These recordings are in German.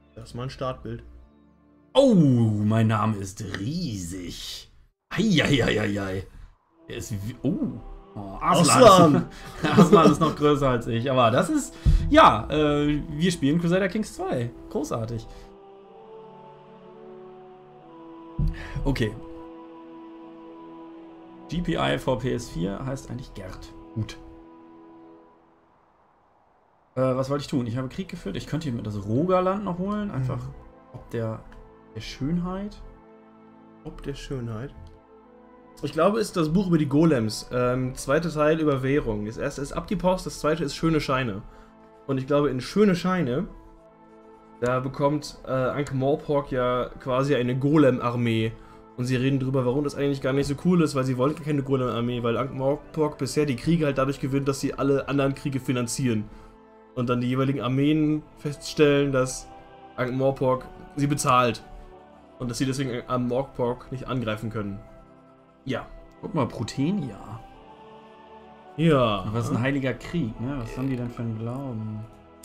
Das ist mal ein Startbild. Oh, mein Name ist riesig. Eieieiei. Er ist wie. Oh, Arslan. Arslan ist noch größer als ich. Aber das ist. Ja, wir spielen Crusader Kings 2. Großartig. Okay. GPI for PS4 heißt eigentlich Gerd. Gut. Was wollte ich tun? Ich habe Krieg geführt. Ich könnte mir das Rogaland noch holen. Einfach ob der Schönheit. Ob der Schönheit. Ich glaube, es ist das Buch über die Golems. Zweite Teil über Währung. Das erste ist Ab die Post, das zweite ist Schöne Scheine. Und ich glaube, in Schöne Scheine, da bekommt Ankh-Morpork ja quasi eine Golem-Armee. Und sie reden darüber, warum das eigentlich gar nicht so cool ist, weil sie wollen keine Golem-Armee, weil Ankh-Morpork bisher die Kriege halt dadurch gewinnt, dass sie alle anderen Kriege finanzieren. Und dann die jeweiligen Armeen feststellen, dass Ankh-Morpork sie bezahlt. Und dass sie deswegen Ankh-Morpork nicht angreifen können. Ja. Guck mal, Protenia. Ja. Was ist ein heiliger Krieg, ne? Was haben die denn für einen Glauben?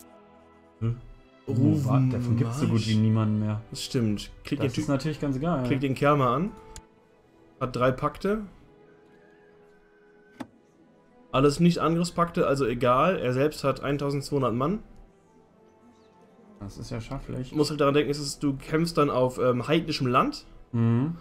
Davon gibt es so gut wie niemanden mehr. Das stimmt. Das ist natürlich ganz geil. Klick den Kerl mal an. Hat 3 Pakte. Alles nicht Angriffspakte, also egal. Er selbst hat 1200 Mann. Das ist ja schafflich. Du musst halt daran denken, du kämpfst dann auf heidnischem Land. Mhm.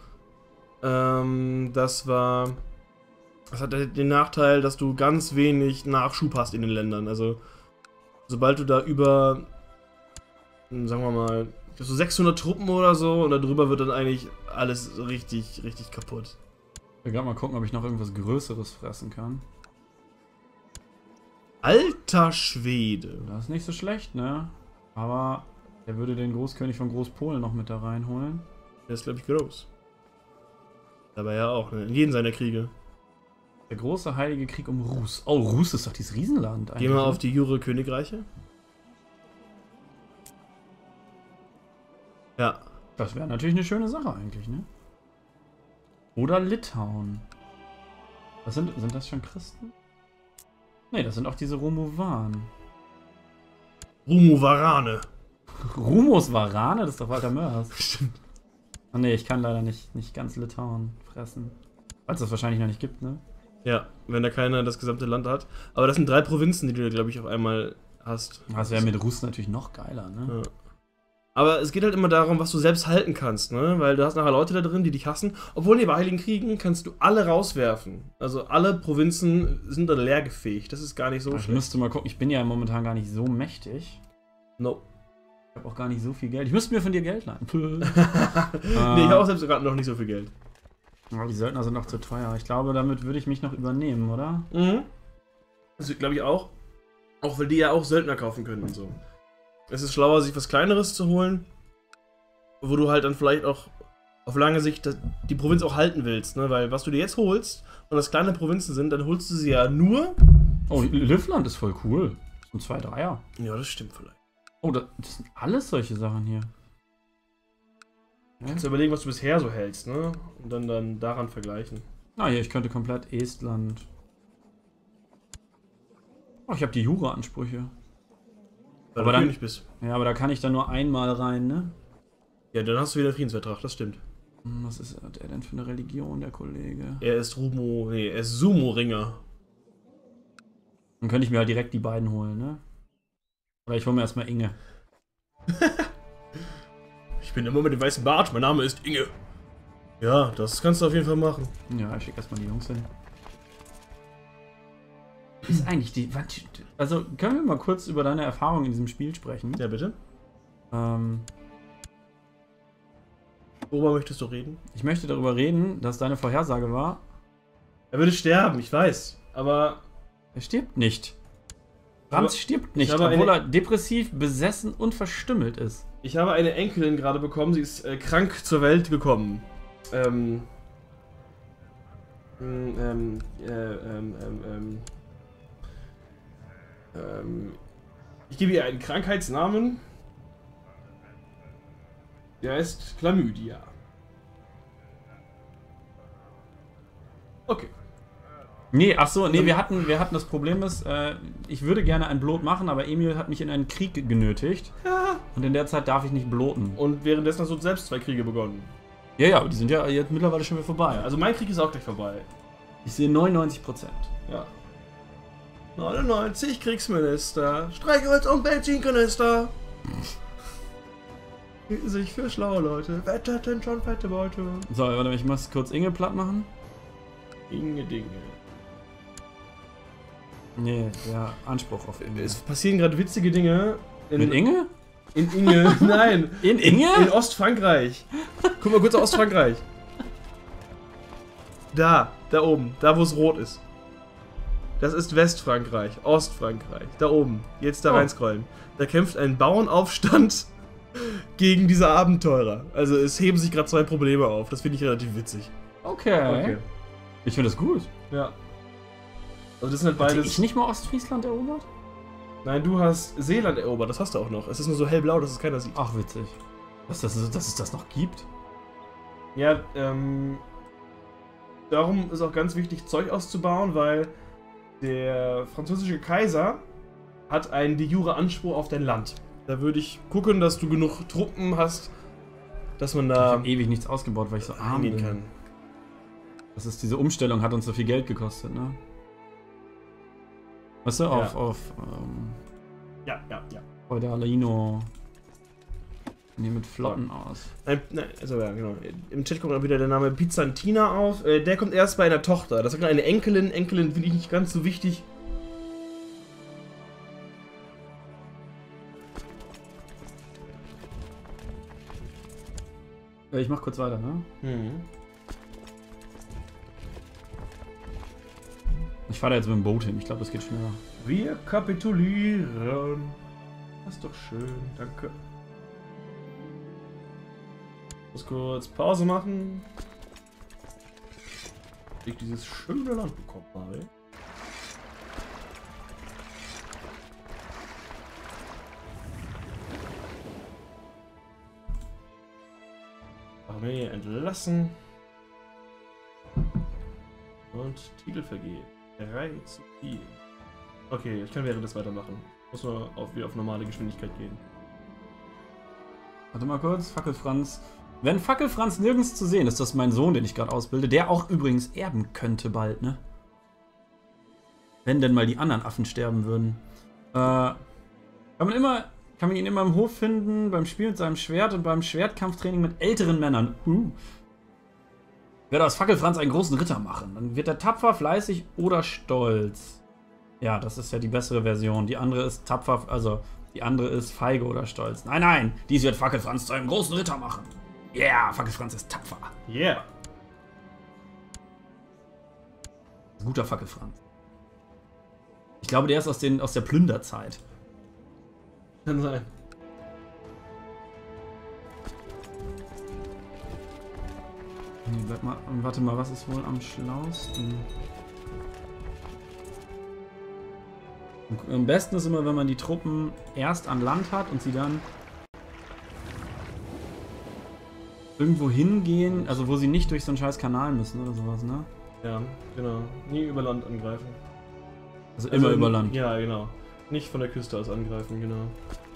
Das hat den Nachteil, dass du ganz wenig Nachschub hast in den Ländern. Also, sobald du da über, sagen wir mal, so 600 Truppen oder so und darüber wird dann eigentlich alles richtig, richtig kaputt. Ich will gerade mal gucken, ob ich noch irgendwas Größeres fressen kann. Alter Schwede. Das ist nicht so schlecht, ne? Aber der würde den Großkönig von Großpolen noch mit da reinholen. Der ist, glaube ich, groß. Aber ja auch, ne? In jedem seiner Kriege. Der große heilige Krieg um Rus. Oh, Rus ist doch dieses Riesenland eigentlich. Gehen wir auf die Jure-Königreiche. Ja. Das wäre natürlich eine schöne Sache eigentlich, ne? Oder Litauen. Sind das schon Christen? Ne, das sind auch diese Romovan. Rumovarane. Rumos Varane? Das ist doch Walter Mörs. Stimmt. Oh ne, ich kann leider nicht ganz Litauen fressen. Weil es das wahrscheinlich noch nicht gibt, ne? Ja, wenn da keiner das gesamte Land hat. Aber das sind 3 Provinzen, die du, glaube ich, auf einmal hast. Das wäre mit Rus natürlich noch geiler, ne? Ja. Aber es geht halt immer darum, was du selbst halten kannst, ne? Weil du hast nachher Leute da drin, die dich hassen. Obwohl, nee, bei Heiligen Kriegen kannst du alle rauswerfen. Also alle Provinzen sind dann leergefegt. Das ist gar nicht so Ich schlecht. müsste mal gucken, ich bin ja momentan gar nicht so mächtig. No. Ich habe auch gar nicht so viel Geld. Ich müsste mir von dir Geld leihen. Nee, ich habe auch selbst gerade noch nicht so viel Geld. Aber die Söldner sind noch zu teuer. Ich glaube, damit würde ich mich noch übernehmen, oder? Mhm. Das glaube ich auch. Auch weil die ja auch Söldner kaufen können und so. Es ist schlauer, sich was Kleineres zu holen, wo du halt dann vielleicht auch auf lange Sicht die Provinz auch halten willst, ne? Weil was du dir jetzt holst und das kleine Provinzen sind, dann holst du sie ja nur. Oh, Livland ist voll cool. Das sind 2 Dreier. Ja, das stimmt vielleicht. Oh, das sind alles solche Sachen hier. Du kannst überlegen, was du bisher so hältst, ne? Und dann daran vergleichen. Ah, hier, ich könnte komplett Estland. Oh, ich habe die Jura-Ansprüche. Weil Aber du dann König bist. Ja, aber da kann ich dann nur einmal rein, ne? Ja, dann hast du wieder Friedensvertrag, das stimmt. Was ist der denn für eine Religion, der Kollege? Er ist er ist Sumo-Ringer. Dann könnte ich mir halt direkt die beiden holen, ne? Oder ich hole mir erstmal Inge. Ich bin immer mit dem weißen Bart, mein Name ist Inge. Ja, das kannst du auf jeden Fall machen. Ja, ich schicke erstmal die Jungs hin. Ist eigentlich die. Also, können wir mal kurz über deine Erfahrung in diesem Spiel sprechen? Ja, bitte. Worüber möchtest du reden? Ich möchte darüber reden, dass deine Vorhersage war. Er würde sterben, ich weiß. Aber. Er stirbt nicht. Franz stirbt nicht, obwohl obwohl er depressiv, besessen und verstümmelt ist. Ich habe eine Enkelin gerade bekommen, sie ist krank zur Welt gekommen. Ich gebe ihr einen Krankheitsnamen. Der heißt Chlamydia. Okay. Nee, ach so, nee, wir hatten das Problem ist, ich würde gerne ein Blot machen, aber Emil hat mich in einen Krieg genötigt. Ja. Und in der Zeit darf ich nicht bloten. Und währenddessen hast du selbst 2 Kriege begonnen. Ja, aber die sind ja jetzt mittlerweile schon wieder vorbei. Also mein Krieg ist auch gleich vorbei. Ich sehe 99%. Ja. 99 Kriegsminister. Streichholz und Benzinkanister. Hielten sich für schlaue Leute. Wetterten schon fette Beute. So, warte, ich muss kurz Inge platt machen. Inge Dinge. Nee, der Anspruch auf Inge. Es passieren gerade witzige Dinge. Mit Inge? In Inge, nein. In Inge? In Ostfrankreich. Guck mal kurz auf Ostfrankreich. Da oben, da wo es rot ist. Das ist Westfrankreich, Ostfrankreich. Da oben, jetzt da reinscrollen. Da kämpft ein Bauernaufstand gegen diese Abenteurer. Also es heben sich gerade 2 Probleme auf. Das finde ich relativ witzig. Okay. Ich finde das gut. Ja. Also das sind halt Hatte beides. ich nicht mal Ostfriesland erobert? Nein, du hast Seeland erobert, das hast du auch noch. Es ist nur so hellblau, dass es keiner sieht. Ach, witzig. Dass es das noch gibt? Ja, darum ist auch ganz wichtig, Zeug auszubauen, weil der französische Kaiser hat einen de jure Anspruch auf dein Land. Da würde ich gucken, dass du genug Truppen hast, dass man Ich da habe ewig nichts ausgebaut, weil ich so arm hingehen bin. kann. Das ist diese Umstellung, hat uns so viel Geld gekostet, ne? Weißt du, auf Ja. Feudalino. Nee, mit Flotten aus. Nein, also ja, genau. Im Chat kommt auch wieder der Name Pizzantina auf. Der kommt erst bei einer Tochter. Das sagt eine Enkelin. Enkelin finde ich nicht ganz so wichtig. Ich mach kurz weiter, ne? Ich fahre da jetzt mit dem Boot hin. Ich glaube, das geht schneller. Wir kapitulieren. Das ist doch schön. Danke. Muss kurz Pause machen. Ich dieses schöne Land bekommen habe. Armee entlassen. Und Titel vergeben. 3 zu 4. Okay, ich kann währenddessen weitermachen. Muss nur wieder auf normale Geschwindigkeit gehen. Warte mal kurz, Fackelfranz. Wenn Fackelfranz nirgends zu sehen ist, das ist mein Sohn, den ich gerade ausbilde, der auch übrigens erben könnte bald, ne? Wenn denn mal die anderen Affen sterben würden. Kann man ihn immer im Hof finden, beim Spiel mit seinem Schwert und beim Schwertkampftraining mit älteren Männern. Werde aus Fackelfranz einen großen Ritter machen. Dann wird er tapfer, fleißig oder stolz. Ja, das ist ja die bessere Version. Die andere ist tapfer, also die andere ist feige oder stolz. Nein, dies wird Fackelfranz zu einem großen Ritter machen. Yeah, Fackelfranz ist tapfer. Yeah. Guter Fackelfranz. Ich glaube, der ist aus der Plünderzeit. Kann sein. Nee, warte mal, was ist wohl am schlausten? Am besten ist immer, wenn man die Truppen erst an Land hat und sie dann irgendwo hingehen, also wo sie nicht durch so einen scheiß Kanal müssen oder sowas, ne? Ja, genau. Nie über Land angreifen. Also immer über Land. Ja, genau. Nicht von der Küste aus angreifen, genau.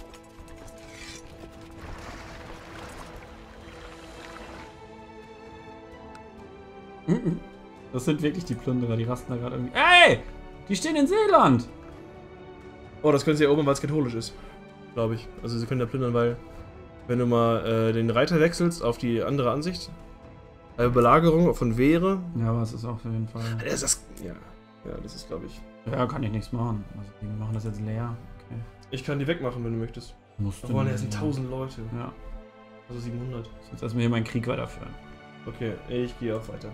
Das sind wirklich die Plünderer, die rasten da gerade irgendwie. Ey! Die stehen in Seeland! Oh, das können sie erobern, weil es katholisch ist. Glaube ich. Also sie können da plündern, weil wenn du mal den Reiter wechselst auf die andere Ansicht, Belagerung von Wehre. Ja, aber es ist auch auf jeden Fall. Das ist, ja, das ist, glaube ich. Ja, kann ich nichts machen. Also wir machen das jetzt leer. Okay. Ich kann die wegmachen, wenn du möchtest. Musst du. Oh, das sind 1000 Leute. Ja. Also 700. Ich muss jetzt erstmal hier meinen Krieg weiterführen. Okay, ich gehe auch weiter.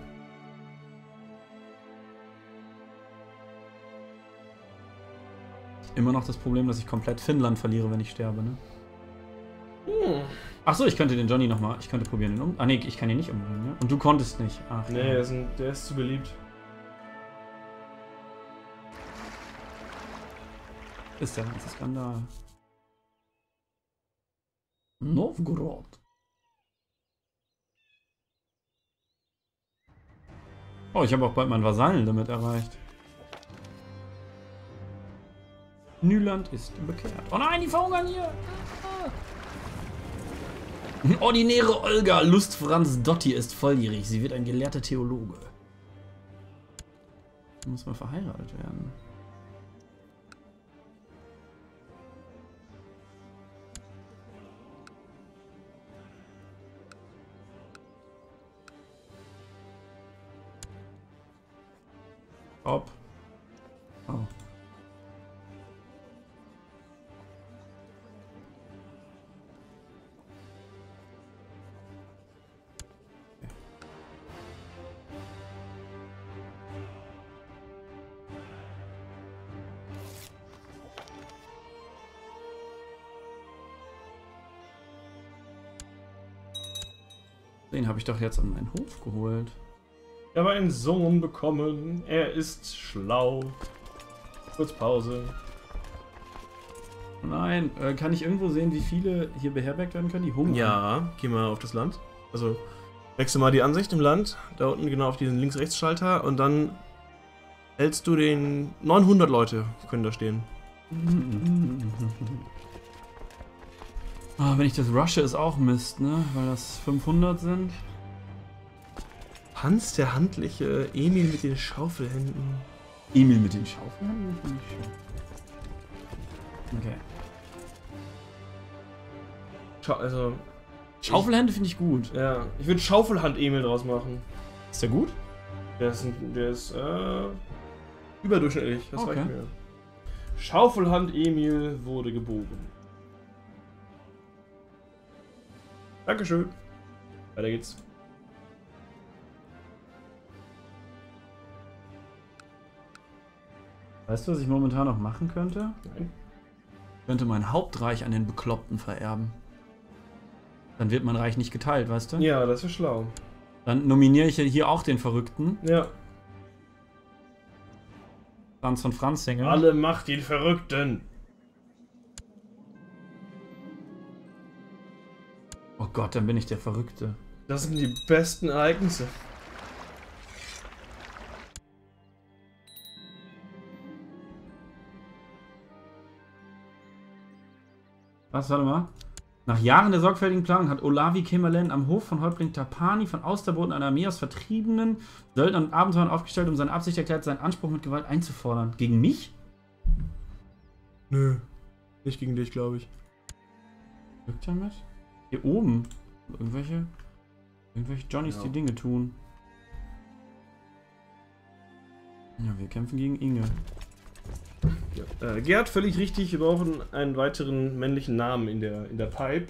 Immer noch das Problem, dass ich komplett Finnland verliere, wenn ich sterbe, ne? Achso, ich könnte den Johnny nochmal. Ich könnte probieren, den Ah, nee, ich kann ihn nicht umbringen, ne? Und du konntest nicht. Ach, nee, ja. der ist zu beliebt. Ist der ganze Skandal. Novgorod. Oh, ich habe auch bald mein Vasallenlimit erreicht. Nyland ist bekehrt. Oh nein, die verhungern hier! Ordinäre Olga Lust Franz Dotti ist volljährig. Sie wird ein gelehrter Theologe. Muss mal verheiratet werden. Ob. Oh. Den habe ich doch jetzt an meinen Hof geholt. Ich habe einen Sohn bekommen. Er ist schlau. Kurz Pause. Nein, kann ich irgendwo sehen, wie viele hier beherbergt werden können? Die hungern. Ja, geh mal auf das Land. Also, wechsel mal die Ansicht im Land. Da unten genau auf diesen Links-Rechts-Schalter. Und dann hältst du den... 900 Leute können da stehen. Ah, wenn ich das rushe, ist auch Mist, ne? Weil das 500 sind. Hans der Handliche, Emil mit den Schaufelhänden. Emil mit den Schaufelhänden? Finde ich schön. Okay. Also... Schaufelhände finde ich gut. Ja, ich würde Schaufelhand-Emil draus machen. Ist der gut? Der ist überdurchschnittlich, das Okay. reicht mir. Schaufelhand-Emil wurde geboren. Dankeschön. Weiter geht's. Weißt du, was ich momentan noch machen könnte? Nein. Ich könnte mein Hauptreich an den Bekloppten vererben. Dann wird mein Reich nicht geteilt, weißt du? Ja, das ist schlau. Dann nominiere ich hier auch den Verrückten. Ja. Franz von Franzingel. Alle Macht den Verrückten. Oh Gott, dann bin ich der Verrückte. Das sind die besten Ereignisse. Was, warte mal. Nach Jahren der sorgfältigen Planung hat Olavi Kemerlen am Hof von Häuptling Tapani von Austerboten eine Armee aus Vertriebenen, Söldnern und Abenteuern aufgestellt, um seine Absicht erklärt, seinen Anspruch mit Gewalt einzufordern. Gegen mich? Nö. Nicht gegen dich, glaube ich. Wirkt damit? Hier oben. Irgendwelche Johnnies, die Dinge tun. Ja, wir kämpfen gegen Inge. Ja. Gerd, völlig richtig, wir brauchen einen weiteren männlichen Namen in der Pipe.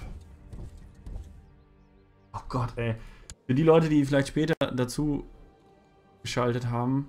Oh Gott, ey. Für die Leute, die vielleicht später dazu geschaltet haben.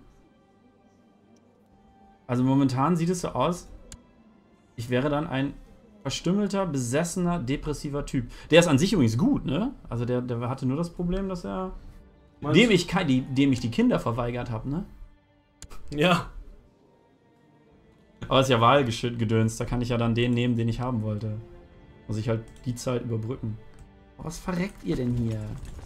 Also momentan sieht es so aus, ich wäre dann ein verstümmelter, besessener, depressiver Typ. Der ist an sich übrigens gut, ne? Also der hatte nur das Problem, dass er... Dem ich die Kinder verweigert habe, ne? Ja. Aber es ist ja Wahlgedöns, da kann ich ja dann den nehmen, den ich haben wollte. Muss ich halt die Zeit überbrücken. Oh, was verreckt ihr denn hier?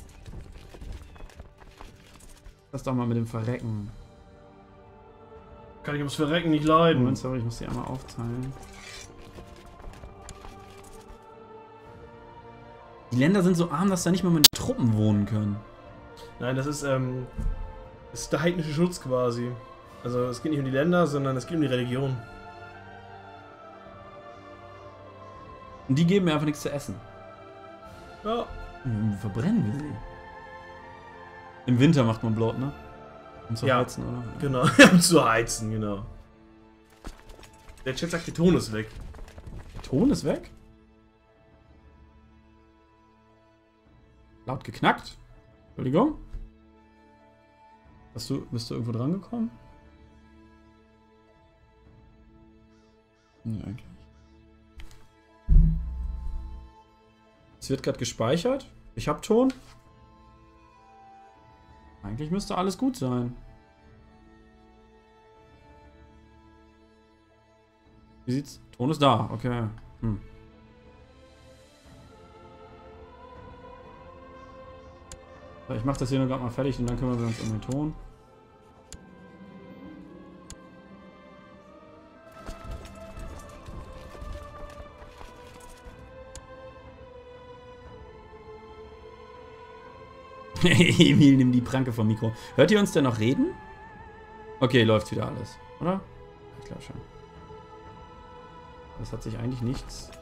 Lass doch mal mit dem Verrecken. Kann ich ums Verrecken nicht leiden. Moment, sorry, ich muss die einmal aufteilen. Die Länder sind so arm, dass da nicht mal meine Truppen wohnen können. Nein, das ist der heidnische Schutz quasi. Also es geht nicht um die Länder, sondern es geht um die Religion. Und die geben mir einfach nichts zu essen. Ja. Verbrennen wir sie. Im Winter macht man Blut, ne? Um zu heizen, oder? Genau, um zu heizen, genau. Der Chat sagt, der Ton ist weg. Der Ton ist weg? Laut geknackt? Entschuldigung? Bist du irgendwo dran gekommen? Nee, eigentlich. Es wird gerade gespeichert. Ich habe Ton. Eigentlich müsste alles gut sein. Wie sieht's? Ton ist da, okay. Ich mache das hier nur gerade mal fertig und dann kümmern wir uns um den Ton. Emil, nimm die Pranke vom Mikro. Hört ihr uns denn noch reden? Okay, läuft wieder alles, oder? Ich glaube schon. Das hat sich eigentlich nichts...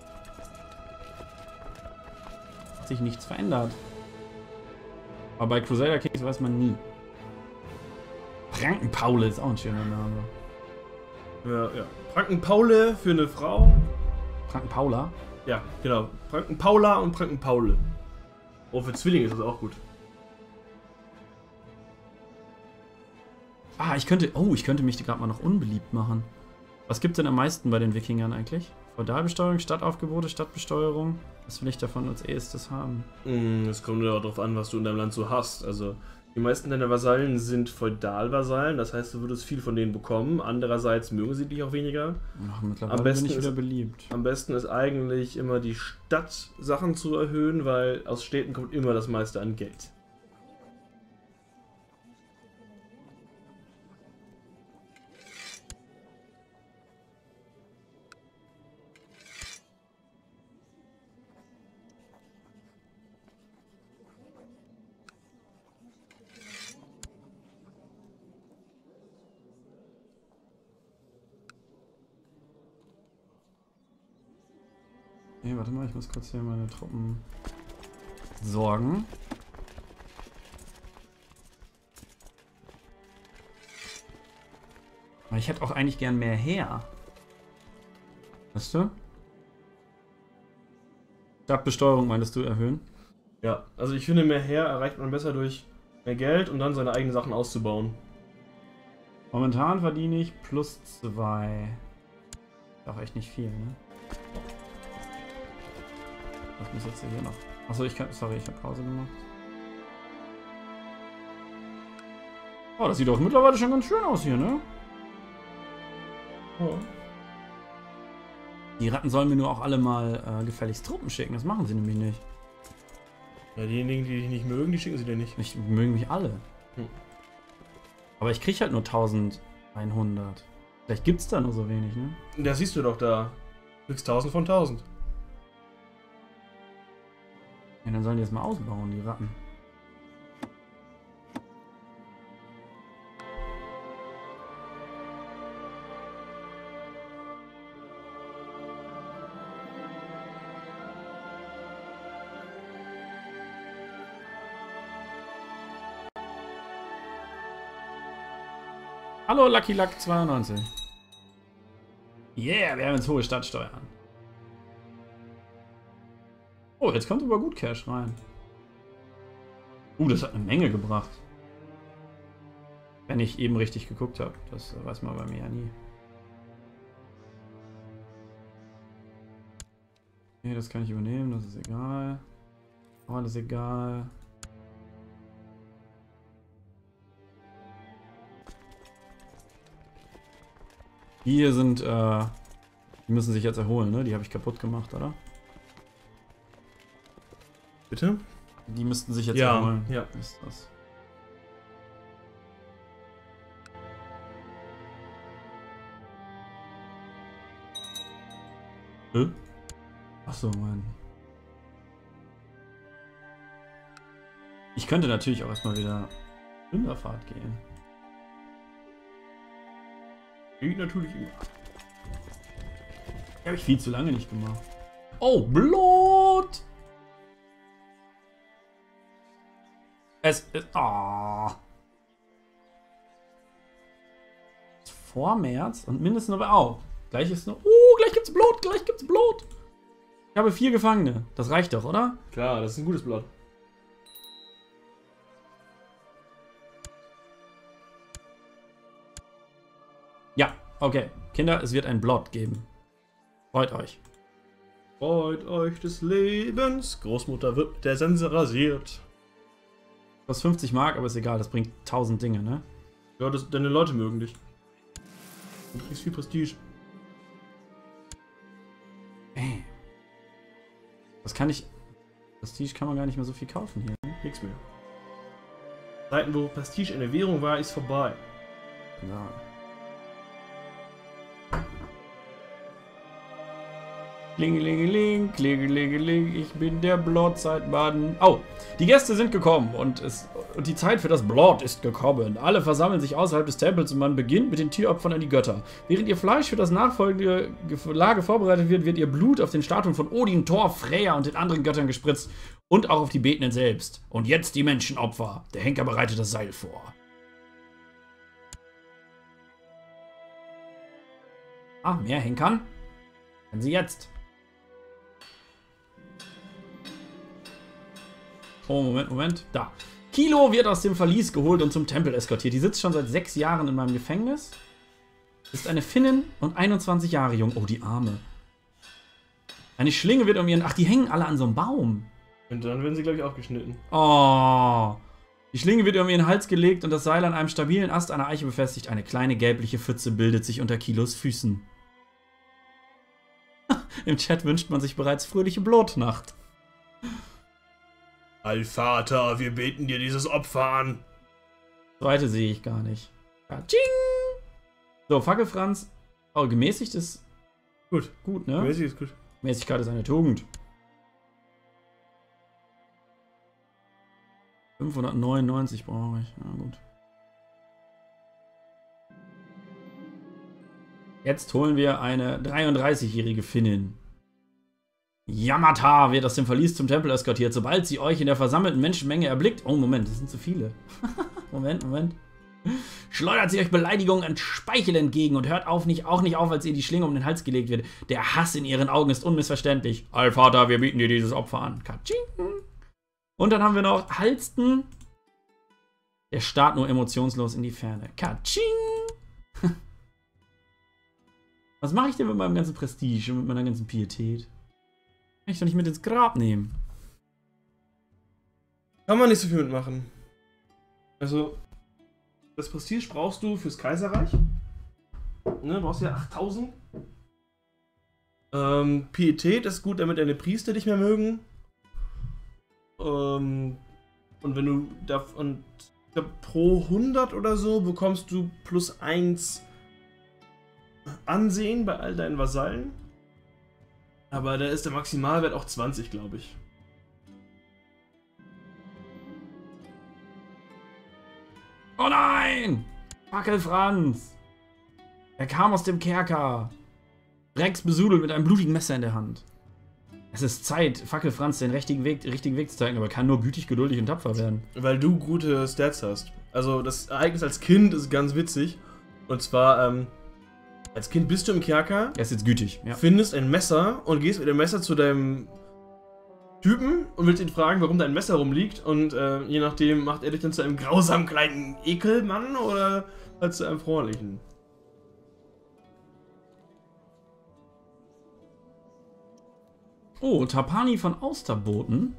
Hat sich nichts verändert. Aber bei Crusader Kings weiß man nie. Prankenpaule ist auch ein schöner Name. Ja. Prankenpaule für eine Frau. Prankenpaula? Ja, genau. Prankenpaula und Prankenpaule. Oh, für Zwillinge ist das auch gut. Ah, ich könnte mich gerade mal noch unbeliebt machen. Was gibt denn am meisten bei den Wikingern eigentlich? Feudalbesteuerung, Stadtaufgebote, Stadtbesteuerung? Was will ich davon als erstes haben? Es kommt ja auch darauf an, was du in deinem Land so hast. Also, die meisten deiner Vasallen sind Feudalvasallen, das heißt, du würdest viel von denen bekommen. Andererseits mögen sie dich auch weniger. Ach, mittlerweile bin ich wieder beliebt. Am besten ist eigentlich immer die Stadt Sachen zu erhöhen, weil aus Städten kommt immer das meiste an Geld. Nee, warte mal, ich muss kurz hier meine Truppen sorgen. Aber ich hätte auch eigentlich gern mehr her. Weißt du? Stadtbesteuerung meintest du erhöhen? Ja, also ich finde, mehr Heer erreicht man besser durch mehr Geld und dann seine eigenen Sachen auszubauen. Momentan verdiene ich +2. Ist auch echt nicht viel, ne? Was muss jetzt hier noch? Achso, ich habe Pause gemacht. Oh, das sieht doch mittlerweile schon ganz schön aus hier, ne? Oh. Die Ratten sollen mir nur auch alle mal gefälligst Truppen schicken. Das machen sie nämlich nicht. Ja, diejenigen, die dich nicht mögen, die schicken sie dir nicht. Mögen mich alle. Hm. Aber ich krieg halt nur 1100. Vielleicht gibt's da nur so wenig, ne? Das siehst du doch da. Du kriegst 1000 von 1000. Ja, dann sollen die das mal ausbauen, die Ratten. Hallo Lucky Luck 92. Yeah, wir haben jetzt hohe Stadtsteuern. Oh, jetzt kommt aber gut Cash rein. Das hat eine Menge gebracht. Wenn ich eben richtig geguckt habe. Das weiß man bei mir ja nie. Nee, das kann ich übernehmen, das ist egal. Alles egal. Hier sind, die müssen sich jetzt erholen, ne? Die habe ich kaputt gemacht, oder? Bitte? Die müssten sich jetzt erholen. Ja. Ist das. Achso, Mann. Ich könnte natürlich auch erstmal wieder Ründerfahrt gehen. Geht natürlich immer. Habe ich viel zu lange nicht gemacht. Oh, Blut! Es ist... Oh. Vor März und mindestens noch... Oh, gleich ist noch... gleich gibt's Blut, gleich gibt's Blut. Ich habe 4 Gefangene. Das reicht doch, oder? Klar, das ist ein gutes Blatt. Ja, okay. Kinder, es wird ein Blot geben. Freut euch. Freut euch des Lebens. Großmutter wird mit der Sense rasiert. Das 50 Mark, aber ist egal. Das bringt 1000 Dinge, ne? Ja, deine Leute mögen dich. Du kriegst viel Prestige. Ey. Was kann ich... Prestige kann man gar nicht mehr so viel kaufen hier. Ne? Nix mehr. Zeiten, wo Prestige eine Währung war, ist vorbei. Ja. Klingelingeling, klingelingeling, ich bin der Blotzeitmann. Oh, die Gäste sind gekommen und die Zeit für das Blot ist gekommen. Alle versammeln sich außerhalb des Tempels und man beginnt mit den Tieropfern an die Götter. Während ihr Fleisch für das nachfolgende Lager vorbereitet wird, wird ihr Blut auf den Statuen von Odin, Thor, Freya und den anderen Göttern gespritzt und auch auf die Betenden selbst. Und jetzt die Menschenopfer. Der Henker bereitet das Seil vor. Ah, mehr Henkern? Können Sie jetzt. Oh, Moment. Da. Kilo wird aus dem Verlies geholt und zum Tempel eskortiert. Die sitzt schon seit 6 Jahren in meinem Gefängnis. Ist eine Finnin und 21 Jahre jung. Oh, die Arme. Eine Schlinge wird um ihren... Ach, die hängen alle an so einem Baum. Und dann werden sie, glaube ich, aufgeschnitten. Oh. Die Schlinge wird um ihren Hals gelegt und das Seil an einem stabilen Ast einer Eiche befestigt. Eine kleine gelbliche Pfütze bildet sich unter Kilos Füßen. Im Chat wünscht man sich bereits fröhliche Blotnacht. Allvater, wir beten dir dieses Opfer an. Zweite sehe ich gar nicht. Katsching! So, Fackelfranz. Oh, gemäßigt ist gut. Gut, ne? Gemäßigt ist gut. Mäßigkeit ist eine Tugend. 599 brauche ich. Na gut. Jetzt holen wir eine 33-jährige Finnin. Yamata wird aus dem Verlies zum Tempel eskortiert, sobald sie euch in der versammelten Menschenmenge erblickt. Oh, Moment, das sind zu viele. Moment. Schleudert sie euch Beleidigungen und Speichel entgegen und hört auch nicht auf, als ihr die Schlinge um den Hals gelegt wird. Der Hass in ihren Augen ist unmissverständlich. Allvater, wir bieten dir dieses Opfer an. Katsching. Und dann haben wir noch Halsten. Der starrt nur emotionslos in die Ferne. Katsching. Was mache ich denn mit meinem ganzen Prestige und mit meiner ganzen Pietät? Kann ich doch nicht mit ins Grab nehmen. Kann man nicht so viel mitmachen. Also, das Prestige brauchst du fürs Kaiserreich. Ne, brauchst ja 8000. Pietät ist gut, damit deine Priester dich mehr mögen. Und wenn du davon, ich glaub, pro 100 oder so bekommst du +1 Ansehen bei all deinen Vasallen. Aber da ist der Maximalwert auch 20, glaube ich. Oh nein! Fackelfranz! Er kam aus dem Kerker. Rex besudelt mit einem blutigen Messer in der Hand. Es ist Zeit, Fackelfranz den richtigen Weg zu zeigen, aber er kann nur gütig, geduldig und tapfer werden. Weil du gute Stats hast. Also das Ereignis als Kind ist ganz witzig. Und zwar, als Kind bist du im Kerker. Er ist jetzt gütig, ja. Findest ein Messer und gehst mit dem Messer zu deinem Typen und willst ihn fragen, warum dein Messer rumliegt. Und je nachdem macht er dich dann zu einem grausamen kleinen Ekelmann oder halt zu einem freundlichen. Oh, Tapani von Austerboten.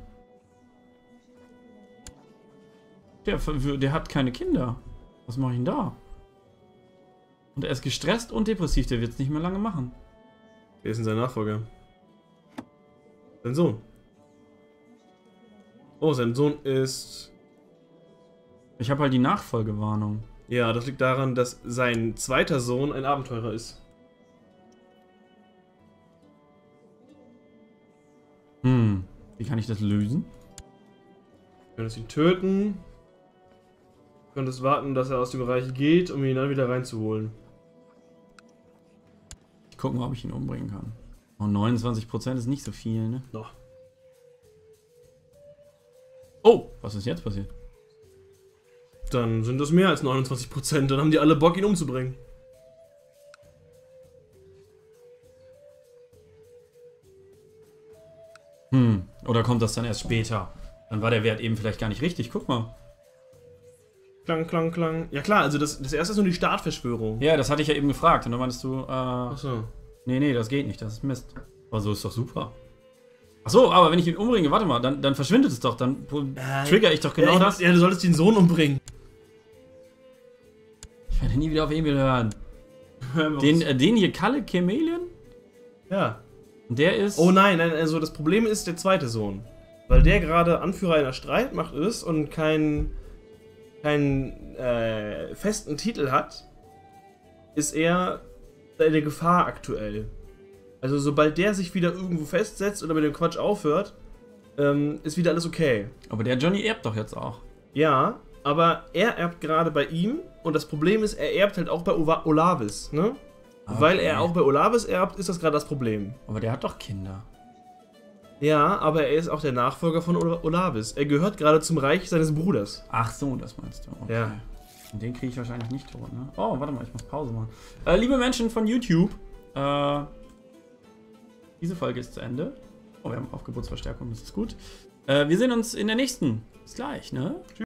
Der hat keine Kinder. Was mache ich denn da? Und er ist gestresst und depressiv. Der wird es nicht mehr lange machen. Wer ist denn sein Nachfolger? Sein Sohn. Oh, sein Sohn ist... Ich habe halt die Nachfolgewarnung. Ja, das liegt daran, dass sein zweiter Sohn ein Abenteurer ist. Wie kann ich das lösen? Du könntest ihn töten. Du könntest warten, dass er aus dem Bereich geht, um ihn dann wieder reinzuholen. Ich gucke mal, ob ich ihn umbringen kann. Oh, 29% ist nicht so viel, ne? Doch. Oh, was ist jetzt passiert? Dann sind das mehr als 29%. Dann haben die alle Bock, ihn umzubringen. Oder kommt das dann erst später? Dann war der Wert eben vielleicht gar nicht richtig. Guck mal. Klang. Ja klar, also das erste ist nur die Startverschwörung. Ja, das hatte ich ja eben gefragt. Und dann meintest du, Achso. Nee, das geht nicht. Das ist Mist. Aber so ist doch super. Achso, aber wenn ich ihn umbringe, warte mal, dann verschwindet es doch. Dann trigger ich doch genau das. Ja, du solltest den Sohn umbringen. Ich werde nie wieder auf Emil hören. Den hier, Kalle Chameleon? Ja. Und der ist... Oh nein, also das Problem ist der zweite Sohn. Weil der gerade Anführer einer Streitmacht ist und keinen festen Titel hat, ist er eine Gefahr aktuell. Also sobald der sich wieder irgendwo festsetzt oder mit dem Quatsch aufhört, ist wieder alles okay. Aber der Johnny erbt doch jetzt auch. Ja, aber er erbt gerade bei ihm und das Problem ist, er erbt halt auch bei Olavis, ne? Okay. Weil er auch bei Olavis erbt, ist das gerade das Problem. Aber der hat doch Kinder. Ja, aber er ist auch der Nachfolger von Olavis. Er gehört gerade zum Reich seines Bruders. Ach so, das meinst du. Okay. Ja. Und den kriege ich wahrscheinlich nicht tot, ne? Oh, warte mal, ich muss Pause machen. Liebe Menschen von YouTube, diese Folge ist zu Ende. Oh, wir haben Aufgeburtsverstärkung, das ist gut. Wir sehen uns in der nächsten. Bis gleich, ne? Tschüss.